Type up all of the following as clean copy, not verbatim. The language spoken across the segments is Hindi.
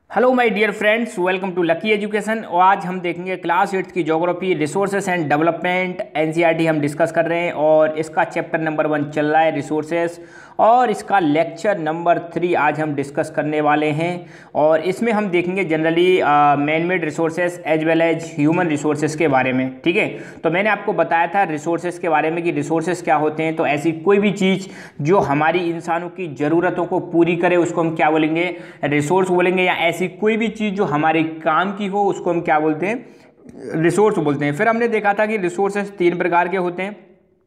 Hello my dear friends, welcome to lucky education. और आज हम देखेंगे क्लास 8 की geography resources and development NCERT हम डिस्कस कर रहे हैं और इसका चैप्टर नंबर 1 चल रहा है रिसोर्सेस, और इसका लेक्चर नंबर 3 आज हम डिस्कस करने वाले हैं। और इसमें हम देखेंगे generally man made resources as well as human resources के बारे में। ठीक है, तो मैंने आपको बताया था रिसोर्सेस के बारे में कि रिसोर्सेस क्या होते हैं। तो ऐसी कोई भी चीज़ जो हमारी इंसानों की ज़रूरतों को पूरी करे उसको हम क्या बोलेंगे, रिसोर्स बोलेंगे। या ऐसी कोई भी चीज़ जो हमारे काम की हो उसको हम क्या बोलते हैं, रिसोर्स बोलते हैं। फिर हमने देखा था कि रिसोर्सेस 3 प्रकार के होते हैं।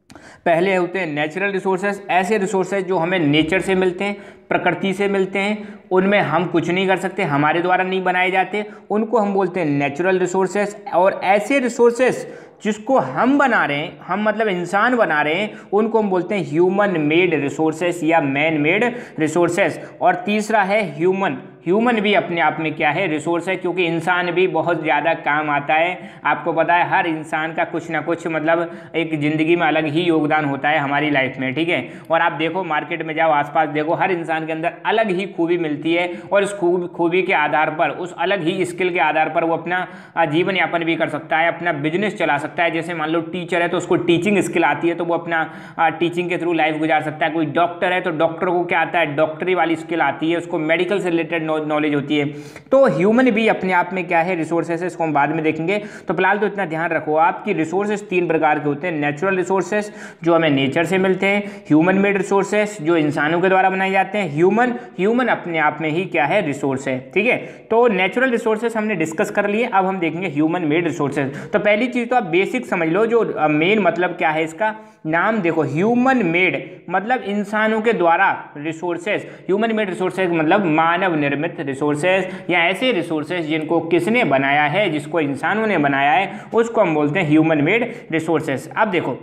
पहले होते हैं नेचुरल रिसोर्सेज, ऐसे रिसोर्सेज जो हमें नेचर से मिलते हैं, प्रकृति से मिलते हैं, उनमें हम कुछ नहीं कर सकते, हमारे द्वारा नहीं बनाए जाते, उनको हम बोलते हैं नेचुरल रिसोर्सेज। और ऐसे रिसोर्सेज जिसको हम बना रहे हैं, हम मतलब इंसान बना रहे हैं, उनको हम बोलते हैं ह्यूमन मेड रिसोर्सेज या मैन मेड रिसोर्सेज। और तीसरा है ह्यूमन भी अपने आप में क्या है, रिसोर्स है, क्योंकि इंसान भी बहुत ज़्यादा काम आता है। आपको पता है हर इंसान का कुछ ना कुछ मतलब एक ज़िंदगी में अलग ही योगदान होता है हमारी लाइफ में। ठीक है, और आप देखो मार्केट में जाओ, आसपास देखो, हर इंसान के अंदर अलग ही खूबी मिलती है और उस खूबी के आधार पर, उस अलग ही स्किल के आधार पर वो अपना जीवन यापन भी कर सकता है, अपना बिजनेस चला सकता है। जैसे मान लो टीचर है तो उसको टीचिंग स्किल आती है तो वो अपना टीचिंग के थ्रू लाइफ गुजार सकता है। कोई डॉक्टर है तो डॉक्टर को क्या आता है, डॉक्टरी वाली स्किल आती है, उसको मेडिकल से रिलेटेड नॉलेज होती है। तो ह्यूमन भी अपने आप में क्या है, रिसोर्सेस है, इसको हम बाद में देखेंगे। तो फिलहाल तो इतना ध्यान रखो आप कि रिसोर्सेस 3 प्रकार के होते हैं। नेचुरल रिसोर्सेस जो हमें नेचर से मिलते हैं, ह्यूमन मेड रिसोर्सेस जो इंसानों के द्वारा बनाए जाते हैं, ह्यूमन अपने आप में ही क्या है, रिसोर्स है। ठीक है, तो नेचुरल रिसोर्सेस हमने डिस्कस कर लिए, अब हम देखेंगे ह्यूमन मेड रिसोर्सेज। तो पहली चीज तो आप बेसिक समझ लो, जो मेन मतलब क्या है, इसका नाम देखो, ह्यूमन मेड मतलब इंसानों के द्वारा रिसोर्सेज। ह्यूमन मेड रिसोर्सेज मतलब मानव निर्मित रिसोर्सेज या ऐसे रिसोर्सेज जिनको किसने बनाया है, जिसको इंसानों ने बनाया है, उसको हम बोलते हैं ह्यूमन मेड रिसोर्सेज। अब देखो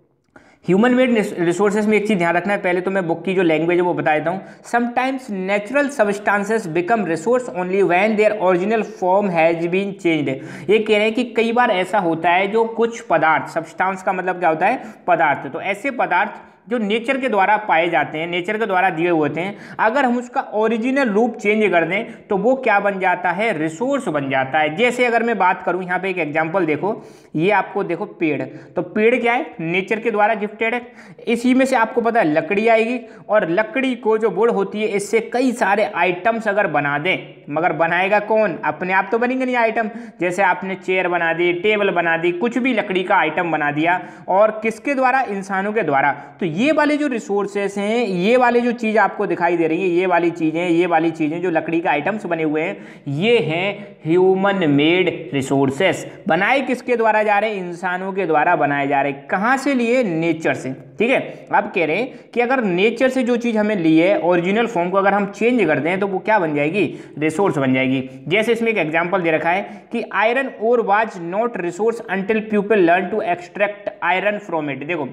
ह्यूमन मेड रिसोर्सेज में एक चीज़ ध्यान रखना है, पहले तो मैं बुक की जो लैंग्वेज है वो बता देता हूँ। Sometimes natural substances become resource only when their original form has been changed. ये कह रहे हैं कि कई बार ऐसा होता है जो कुछ पदार्थ, सब्सटेंस का मतलब क्या होता है, पदार्थ, तो ऐसे पदार्थ जो नेचर के द्वारा पाए जाते हैं, नेचर के द्वारा दिए हुए होते हैं, अगर हम उसका ओरिजिनल रूप चेंज कर दें तो वो क्या बन जाता है, रिसोर्स बन जाता है। जैसे अगर मैं बात करूं, यहाँ पे एक एग्जांपल देखो, ये आपको देखो पेड़, तो पेड़ क्या है, नेचर के द्वारा गिफ्टेड है। इसी में से आपको पता है लकड़ी आएगी, और लकड़ी को जो वुड होती है, इससे कई सारे आइटम्स अगर बना दें, मगर बनाएगा कौन, अपने आप तो बनेंगे नहीं आइटम। जैसे आपने चेयर बना दी, टेबल बना दी, कुछ भी लकड़ी का आइटम बना दिया, और किसके द्वारा, इंसानों के द्वारा। तो ये वाले जो रिसोर्सेस हैं, ये वाले जो चीज़ आपको दिखाई दे रही है, ये वाली चीज़ें जो लकड़ी का आइटम्स बने हुए हैं, ये हैं ह्यूमन मेड रिसोर्सेस। बनाए किसके द्वारा जा रहे हैं, इंसानों के द्वारा बनाए जा रहे हैं। कहाँ से लिए, नेचर से। ठीक है, अब कह रहे हैं कि अगर नेचर से जो चीज़ हमें ली है, ओरिजिनल फॉर्म को अगर हम चेंज कर दें तो वो क्या बन जाएगी, रिसोर्स बन जाएगी। जैसे इसमें एक एग्जाम्पल दे रखा है कि iron ore was not resource until people learn to extract iron from it. देखो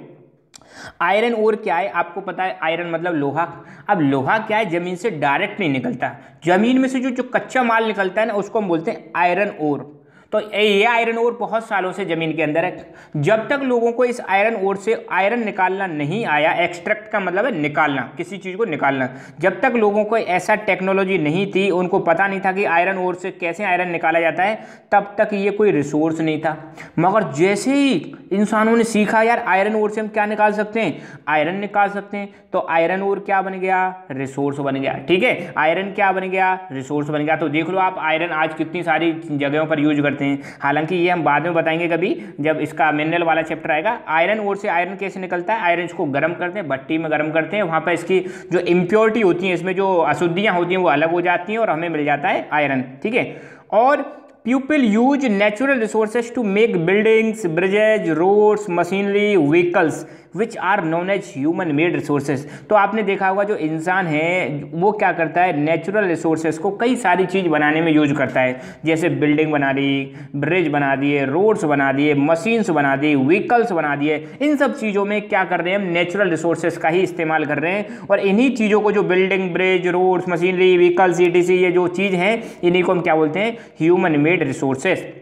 आयरन ओर क्या है, आपको पता है आयरन मतलब लोहा। अब लोहा क्या है, जमीन से डायरेक्ट नहीं निकलता, जमीन में से जो कच्चा माल निकलता है ना, उसको हम बोलते हैं आयरन ओर। तो ये आयरन ओर बहुत सालों से जमीन के अंदर है। जब तक लोगों को इस आयरन ओर से आयरन निकालना नहीं आया, एक्सट्रैक्ट का मतलब है निकालना, किसी चीज़ को निकालना, जब तक लोगों को ऐसा टेक्नोलॉजी नहीं थी, उनको पता नहीं था कि आयरन ओर से कैसे आयरन निकाला जाता है, तब तक ये कोई रिसोर्स नहीं था। मगर जैसे ही इंसानों ने सीखा यार आयरन ओर से हम क्या निकाल सकते हैं, आयरन निकाल सकते हैं, तो आयरन ओर क्या बन गया, रिसोर्स बन गया। ठीक है, आयरन क्या बन गया, रिसोर्स बन गया। तो देख लो आप आयरन आज कितनी सारी जगहों पर यूज करते हैं। हालांकि ये हम बाद में बताएंगे कभी, जब इसका मिनरल वाला चैप्टर आएगा। आयरन ओर से आयरन कैसे निकलता है, आयरन इसको गर्म करते हैं, भट्टी में गर्म करते हैं, वहाँ पर इसकी जो इम्प्योरिटी होती है, इसमें जो अशुद्धियाँ होती हैं वो अलग हो जाती हैं और हमें मिल जाता है आयरन। ठीक है, और People use natural resources to make buildings, bridges, roads, machinery, vehicles, which are known as human made resources। तो आपने देखा होगा जो इंसान है वो क्या करता है, नेचुरल रिसोर्सेज को कई सारी चीज़ बनाने में यूज करता है। जैसे बिल्डिंग बना दी, ब्रिज बना दिए, रोड्स बना दिए, मशीन्स बना दी, व्हीकल्स बना दिए। इन सब चीज़ों में क्या कर रहे हैं, हम नेचुरल रिसोर्सेज का ही इस्तेमाल कर रहे हैं। और इन्हीं चीज़ों को, जो building, bridge, roads, machinery, vehicles, etc, ये जो चीज़ हैं, इन्हीं को हम क्या बोलते हैं, ह्यूमन मेड रिसोर्सेज।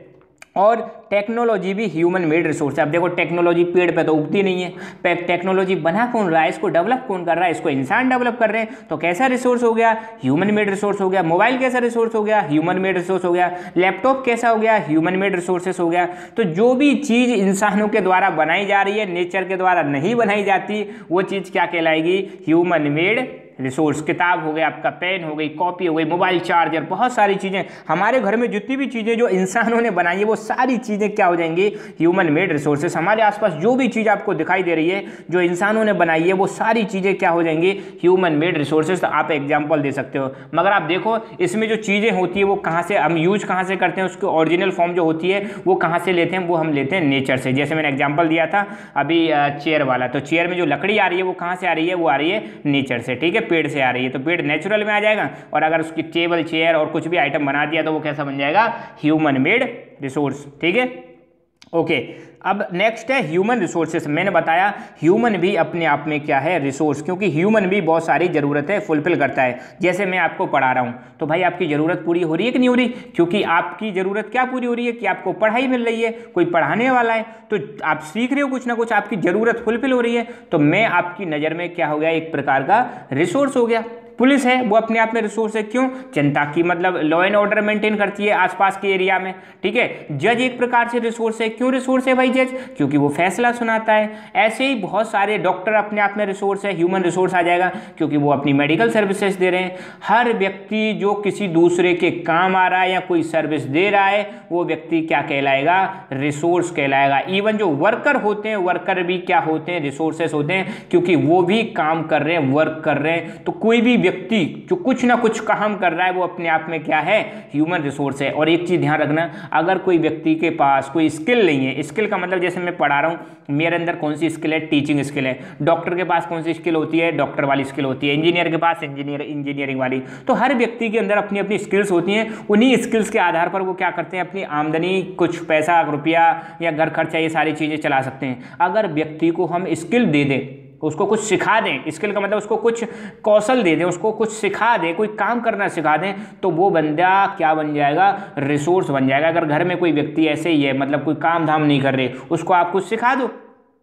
और टेक्नोलॉजी भी ह्यूमन मेड रिसोर्स है। अब देखो टेक्नोलॉजी पेड़ पे तो उगती नहीं है, टेक्नोलॉजी बना कौन रहा है, इसको डेवलप कौन कर रहा है, इसको इंसान डेवलप कर रहे हैं। तो कैसा रिसोर्स हो गया, ह्यूमन मेड रिसोर्स हो गया। मोबाइल कैसा रिसोर्स हो गया, ह्यूमन मेड रिसोर्स हो गया। लैपटॉप कैसा हो गया, ह्यूमन मेड रिसोर्सेस हो गया। तो जो भी चीज़ इंसानों के द्वारा बनाई जा रही है, नेचर के द्वारा नहीं बनाई जाती, वो चीज़ क्या कहलाएगी, ह्यूमन मेड रिसोर्स। किताब हो गया आपका, पेन हो गई, कॉपी हो गई, मोबाइल चार्जर, बहुत सारी चीज़ें हमारे घर में जितनी भी चीज़ें जो इंसानों ने बनाई है वो सारी चीज़ें क्या हो जाएंगी, ह्यूमन मेड रिसोर्सेस। हमारे आसपास जो भी चीज़ आपको दिखाई दे रही है जो इंसानों ने बनाई है वो सारी चीज़ें क्या हो जाएंगी, ह्यूमन मेड रिसोर्सेस। आप एग्जाम्पल दे सकते हो। मगर आप देखो इसमें जो चीज़ें होती है वो कहाँ से हम यूज कहाँ से करते हैं, उसकी ओरिजिनल फॉर्म जो होती है वो कहाँ से लेते हैं, वो हम लेते हैं नेचर से। जैसे मैंने एग्जाम्पल दिया था अभी चेयर वाला, तो चेयर में जो लकड़ी आ रही है वो कहाँ से आ रही है, वो आ रही है नेचर से, ठीक है, पेड़ से आ रही है। तो पेड़ नेचुरल में आ जाएगा, और अगर उसकी टेबल चेयर और कुछ भी आइटम बना दिया तो वो कैसा बन जाएगा, ह्यूमन मेड रिसोर्स, ठीक है, ओके। अब नेक्स्ट है ह्यूमन रिसोर्सेस। मैंने बताया ह्यूमन भी अपने आप में क्या है, रिसोर्स, क्योंकि ह्यूमन भी बहुत सारी ज़रूरतें फुलफिल करता है। जैसे मैं आपको पढ़ा रहा हूँ तो भाई आपकी ज़रूरत पूरी हो रही है कि नहीं हो रही, क्योंकि आपकी ज़रूरत क्या पूरी हो रही है कि आपको पढ़ाई मिल रही है, कोई पढ़ाने वाला है, तो आप सीख रहे हो कुछ ना कुछ, आपकी ज़रूरत फुलफिल हो रही है। तो मैं आपकी नज़र में क्या हो गया, एक प्रकार का रिसोर्स हो गया। पुलिस है वो अपने आप में रिसोर्स है, क्यों, जनता की मतलब लॉ एंड ऑर्डर मेंटेन करती है आसपास के एरिया में, ठीक है। जज एक प्रकार से रिसोर्स है, क्यों रिसोर्स है भाई जज, क्योंकि वो फैसला सुनाता है। ऐसे ही बहुत सारे डॉक्टर अपने आप में रिसोर्स है, ह्यूमन रिसोर्स आ जाएगा, क्योंकि वो अपनी मेडिकल सर्विसेज दे रहे हैं। हर व्यक्ति जो किसी दूसरे के काम आ रहा है या कोई सर्विस दे रहा है वो व्यक्ति क्या कहलाएगा, रिसोर्स कहलाएगा। इवन जो वर्कर होते हैं, वर्कर भी क्या होते हैं, रिसोर्सेस होते हैं, क्योंकि वो भी काम कर रहे हैं, वर्क कर रहे हैं। तो कोई भी व्यक्ति जो कुछ ना कुछ काम कर रहा है वो अपने आप में क्या है, ह्यूमन रिसोर्स है। और एक चीज ध्यान रखना, अगर कोई व्यक्ति के पास कोई स्किल नहीं है, स्किल का मतलब जैसे मैं पढ़ा रहा हूं, मेरे अंदर कौन सी स्किल है, टीचिंग स्किल है। डॉक्टर के पास कौन सी स्किल होती है, डॉक्टर वाली स्किल होती है। इंजीनियर के पास इंजीनियरिंग वाली। तो हर व्यक्ति के अंदर अपनी अपनी स्किल्स होती हैं, उन्हीं स्किल्स के आधार पर वो क्या करते हैं, अपनी आमदनी, कुछ पैसा, रुपया या घर खर्चा, ये सारी चीजें चला सकते हैं। अगर व्यक्ति को हम स्किल दे दें, उसको कुछ सिखा दें, स्किल का मतलब उसको कुछ कौशल दे दें, उसको कुछ सिखा दें, कोई काम करना सिखा दें, तो वो बंदा क्या बन जाएगा, रिसोर्स बन जाएगा। अगर घर में कोई व्यक्ति ऐसे ही है, मतलब कोई काम धाम नहीं कर रहे, उसको आप कुछ सिखा दो,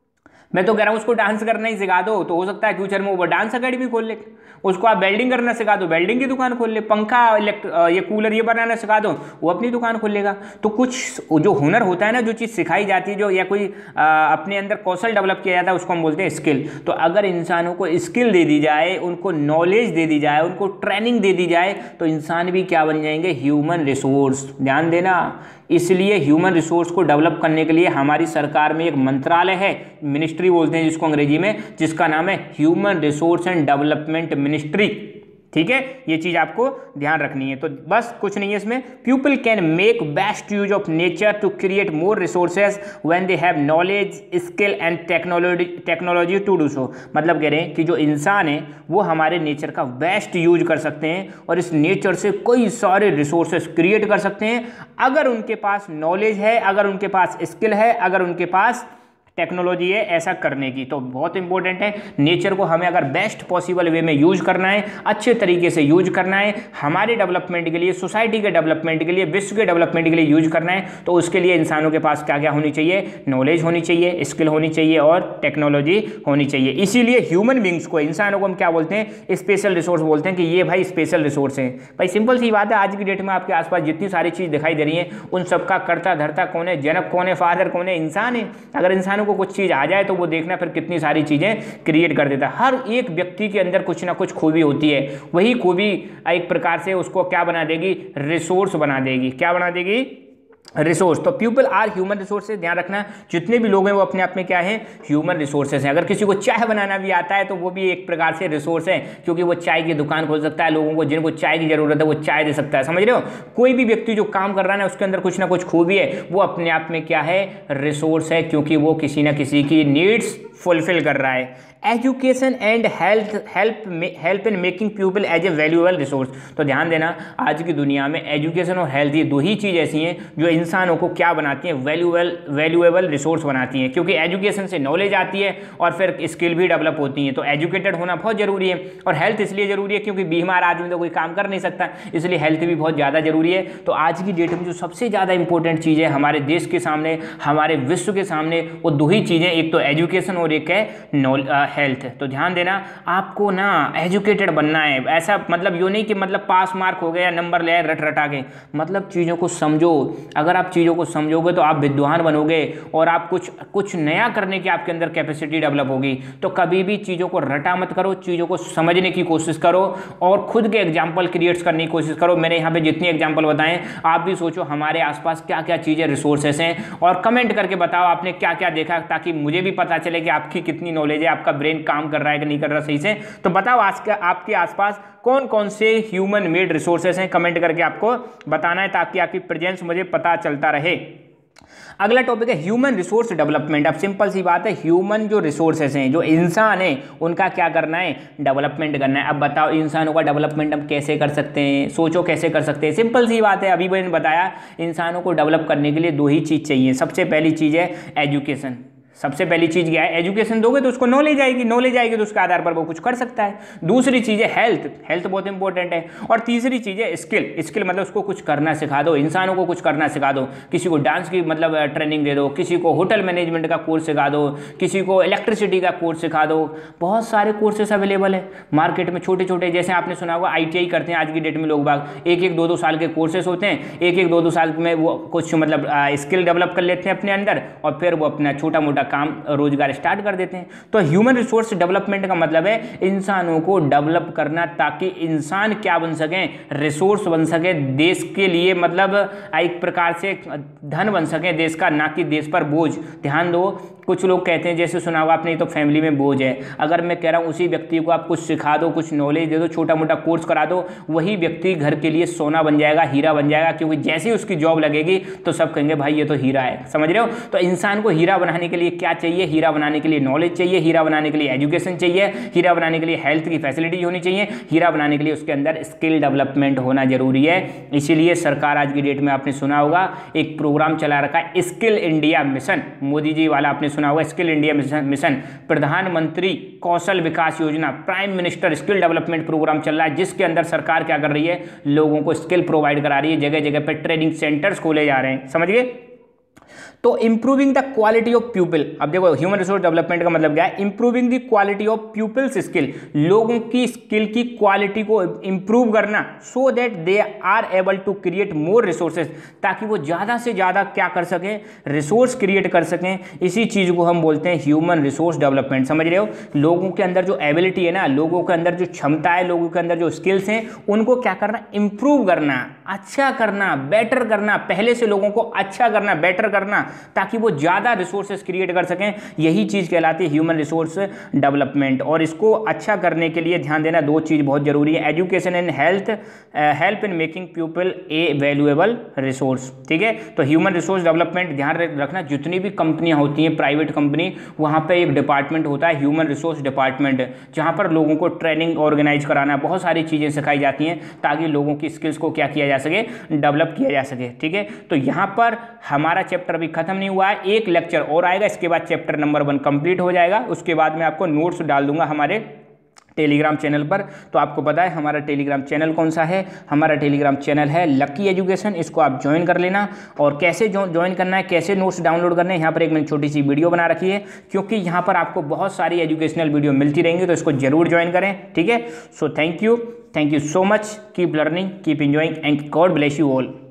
मैं तो कह रहा हूँ उसको डांस करना ही सिखा दो, तो हो सकता है फ्यूचर में वो डांस अकेडमी खोल ले। उसको आप वेल्डिंग करना सिखा दो, वेल्डिंग की दुकान खोल ले। पंखा, ये कूलर ये बनाना सिखा दो, वो अपनी दुकान खोल लेगा। तो कुछ जो हुनर होता है ना, जो चीज़ सिखाई जाती है, जो या कोई अपने अंदर कौशल डेवलप किया जाता है, उसको हम बोलते हैं स्किल। तो अगर इंसानों को स्किल दे दी जाए, उनको नॉलेज दे दी जाए, उनको ट्रेनिंग दे दी जाए, तो इंसान भी क्या बन जाएंगे, ह्यूमन रिसोर्स। ध्यान देना, इसलिए ह्यूमन रिसोर्स को डेवलप करने के लिए हमारी सरकार में एक मंत्रालय है, मिनिस्ट्री बोलते हैं जिसको अंग्रेजी में, जिसका नाम है human resource and development ministry, ठीक है। ये चीज आपको ध्यान रखनी है। तो बस कुछ नहीं है इसमें, people can make best use of nature to create more resources when they have knowledge, skill and technology to do so. मतलब कह रहे हैं कि जो इंसान है वो हमारे नेचर का बेस्ट यूज कर सकते हैं और इस नेचर से कई सारे रिसोर्सेज क्रिएट कर सकते हैं, अगर उनके पास नॉलेज है, अगर उनके पास स्किल है, अगर उनके पास टेक्नोलॉजी है ऐसा करने की। तो बहुत इंपॉर्टेंट है, नेचर को हमें अगर बेस्ट पॉसिबल वे में यूज करना है, अच्छे तरीके से यूज करना है, हमारे डेवलपमेंट के लिए, सोसाइटी के डेवलपमेंट के लिए, विश्व के डेवलपमेंट के लिए यूज करना है, तो उसके लिए इंसानों के पास क्या क्या होनी चाहिए, नॉलेज होनी चाहिए, स्किल होनी चाहिए और टेक्नोलॉजी होनी चाहिए। इसीलिए ह्यूमन बींग्स को, इंसानों को हम क्या बोलते हैं, स्पेशल रिसोर्स बोलते हैं कि ये भाई स्पेशल रिसोर्स है। भाई सिंपल सी बात है, आज की डेट में आपके आसपास जितनी सारी चीज दिखाई दे रही है उन सबका कर्ता धर्ता कौन है, जनक कौन है, फादर कौन है, इंसान है। अगर इंसानों को कुछ चीज आ जाए तो वो देखना फिर कितनी सारी चीजें क्रिएट कर देता है। हर एक व्यक्ति के अंदर कुछ ना कुछ खूबी होती है, वही खूबी एक प्रकार से उसको क्या बना देगी, रिसोर्स बना देगी। क्या बना देगी, रिसोर्स। तो पीपल आर ह्यूमन रिसोर्सेज। ध्यान रखना, जितने भी लोग हैं वो अपने आप में क्या है, ह्यूमन रिसोर्सेज हैं। अगर किसी को चाय बनाना भी आता है तो वो भी एक प्रकार से रिसोर्स है, क्योंकि वो चाय की दुकान खोल सकता है, लोगों को जिनको चाय की जरूरत है वो चाय दे सकता है। समझ रहे हो, कोई भी व्यक्ति जो काम कर रहा है ना उसके अंदर कुछ ना कुछ खूबी है, वो अपने आप में क्या है, रिसोर्स है, क्योंकि वो किसी ना किसी की नीड्स फुलफिल कर रहा है। Education and help in making people as a valuable resource. तो ध्यान देना, आज की दुनिया में एजुकेशन और हेल्थ ये दो ही चीज़ ऐसी हैं जो इंसानों को क्या बनाती हैं, वैल्यूएबल रिसोर्स बनाती हैं, क्योंकि एजुकेशन से नॉलेज आती है और फिर स्किल भी डेवलप होती हैं। तो एजुकेटेड होना बहुत जरूरी है। और हेल्थ इसलिए जरूरी है क्योंकि बीमार आदमी तो कोई काम कर नहीं सकता, इसलिए हेल्थ भी बहुत ज़्यादा जरूरी है। तो आज की डेट में जो सबसे ज़्यादा इंपॉर्टेंट चीज़ है हमारे देश के सामने, हमारे विश्व के सामने, वो दो ही चीज़ें, एक तो एजुकेशन और एक है हेल्थ। तो ध्यान देना, आपको ना एजुकेटेड बनना है। ऐसा मतलब यूँ नहीं कि मतलब पास मार्क हो गया, नंबर ले रट रटा के, मतलब चीज़ों को समझो। अगर आप चीज़ों को समझोगे तो आप विद्वान बनोगे और आप कुछ नया करने की आपके अंदर कैपेसिटी डेवलप होगी। तो कभी भी चीज़ों को रटा मत करो, चीज़ों को समझने की कोशिश करो और खुद के एग्जाम्पल क्रिएट करने की कोशिश करो। मैंने यहाँ पे जितनी एग्जाम्पल बताएं, आप भी सोचो हमारे आसपास क्या क्या चीज़ें, रिसोर्सेस हैं, और कमेंट करके बताओ आपने क्या क्या देखा, ताकि मुझे भी पता चले कि आपकी कितनी नॉलेज है, आपका ब्रेन काम कर रहा है कि नहीं कर रहा सही से। तो बताओ आज आपके आसपास कौन कौन से ह्यूमन मेड रिसोर्सेस हैं, कमेंट करके आपको बताना है, ताकि आपकी प्रेजेंस मुझे पता चलता रहे। अगला टॉपिक है ह्यूमन रिसोर्स डेवलपमेंट। अब सिंपल सी बात है, ह्यूमन जो रिसोर्सेस हैं, जो इंसान है, उनका क्या करना है, डेवलपमेंट करना है। अब बताओ इंसानों का डेवलपमेंट हम कैसे कर सकते हैं, सोचो कैसे कर सकते हैं। सिंपल सी बात है, अभी मैंने बताया इंसानों को डेवलप करने के लिए दो ही चीज़ चाहिए। सबसे पहली चीज़ है एजुकेशन। सबसे पहली चीज़ क्या है, एजुकेशन दोगे तो उसको नॉलेज आएगी, नॉलेज आएगी तो उसके आधार पर वो कुछ कर सकता है। दूसरी चीज़ है हेल्थ, हेल्थ बहुत इंपॉर्टेंट है। और तीसरी चीज़ है स्किल, स्किल मतलब उसको कुछ करना सिखा दो, इंसानों को कुछ करना सिखा दो। किसी को डांस की मतलब ट्रेनिंग दे दो, किसी को होटल मैनेजमेंट का कोर्स सिखा दो, किसी को इलेक्ट्रिसिटी का कोर्स सिखा दो। बहुत सारे कोर्सेस अवेलेबल है मार्केट में, छोटे छोटे, जैसे आपने सुना होगा ITI करते हैं आज की डेट में लोग बाग, एक एक दो साल के कोर्सेस होते हैं, एक एक दो साल में वो कुछ मतलब स्किल डेवलप कर लेते हैं अपने अंदर, और फिर वो अपना छोटा मोटा काम रोजगार स्टार्ट कर देते हैं। तो ह्यूमन रिसोर्स डेवलपमेंट का मतलब है इंसानों को डेवलप करना, ताकि इंसान क्या बन सके, रिसोर्स बन सके देश के लिए, मतलब एक प्रकार से धन बन सके देश का, ना कि देश पर बोझ। ध्यान दो, कुछ लोग कहते हैं, जैसे सुना होगा आपने, तो फैमिली में बोझ है। अगर मैं कह रहा हूँ उसी व्यक्ति को आप कुछ सिखा दो, कुछ नॉलेज दे दो, छोटा मोटा कोर्स करा दो, वही व्यक्ति घर के लिए सोना बन जाएगा, हीरा बन जाएगा, क्योंकि जैसे ही उसकी जॉब लगेगी तो सब कहेंगे भाई ये तो हीरा है। समझ रहे हो? तो इंसान को हीरा बनाने के लिए क्या चाहिए, हीरा बनाने के लिए नॉलेज चाहिए, हीरा बनाने के लिए एजुकेशन चाहिए, हीरा बनाने के लिए हेल्थ की फैसिलिटीज होनी चाहिए, हीरा बनाने के लिए उसके अंदर स्किल डेवलपमेंट होना जरूरी है। इसीलिए सरकार आज की डेट में आपने सुना होगा एक प्रोग्राम चला रखा है, skill India mission, Modi ji वाला आपने सुना होगा, स्किल इंडिया मिशन, प्रधानमंत्री कौशल विकास योजना, prime minister skill development program चल रहा है, जिसके अंदर सरकार क्या कर रही है, लोगों को स्किल प्रोवाइड करा रही है, जगह जगह पर ट्रेनिंग सेंटर्स खोले जा रहे हैं। समझ गए? तो improving the quality of people. अब देखो ह्यूमन रिसोर्स डेवलपमेंट का मतलब क्या है, improving the quality of people's skill, लोगों की स्किल की क्वालिटी को इंप्रूव करना, so that they are able to create more resources, ताकि वो ज़्यादा से ज़्यादा क्या कर सकें, रिसोर्स क्रिएट कर सकें। इसी चीज़ को हम बोलते हैं ह्यूमन रिसोर्स डेवलपमेंट। समझ रहे हो? लोगों के अंदर जो एबिलिटी है ना, लोगों के अंदर जो क्षमता है, लोगों के अंदर जो स्किल्स हैं, उनको क्या करना, इंप्रूव करना, अच्छा करना, बेटर करना, पहले से लोगों को अच्छा करना, बेटर करना, ताकि वो ज़्यादा रिसोर्सेज क्रिएट कर सकें। यही चीज़ कहलाती है ह्यूमन रिसोर्स डेवलपमेंट। और इसको अच्छा करने के लिए ध्यान देना, दो चीज़ बहुत जरूरी है, education and health, help in making people a valuable resource. ठीक है? तो ह्यूमन रिसोर्स डेवलपमेंट ध्यान रखना, जितनी भी कंपनियां होती हैं प्राइवेट कंपनी, वहाँ पे एक डिपार्टमेंट होता है ह्यूमन रिसोर्स डिपार्टमेंट, जहाँ पर लोगों को ट्रेनिंग ऑर्गेनाइज कराना, बहुत सारी चीज़ें सिखाई जाती हैं, ताकि लोगों की स्किल्स को क्या किया जा सके, डेवलप किया जा सके। ठीक है? तो यहाँ पर हमारा चैप्टर अभी खत्म नहीं हुआ है, एक लेक्चर और आएगा, इसके बाद चैप्टर नंबर 1 कंप्लीट हो जाएगा। उसके बाद मैं आपको नोट्स डाल दूंगा हमारे टेलीग्राम चैनल पर। तो आपको पता है हमारा टेलीग्राम चैनल कौन सा है, हमारा टेलीग्राम चैनल है लकी एजुकेशन। इसको आप ज्वाइन कर लेना। और कैसे ज्वाइन करना है, कैसे नोट्स डाउनलोड करने हैं, यहाँ पर एक मैंने छोटी सी वीडियो बना रखी है, क्योंकि यहाँ पर आपको बहुत सारी एजुकेशनल वीडियो मिलती रहेंगी, तो इसको जरूर ज्वाइन करें। ठीक है? So thank you so much, keep learning, keep enjoying and God bless you all.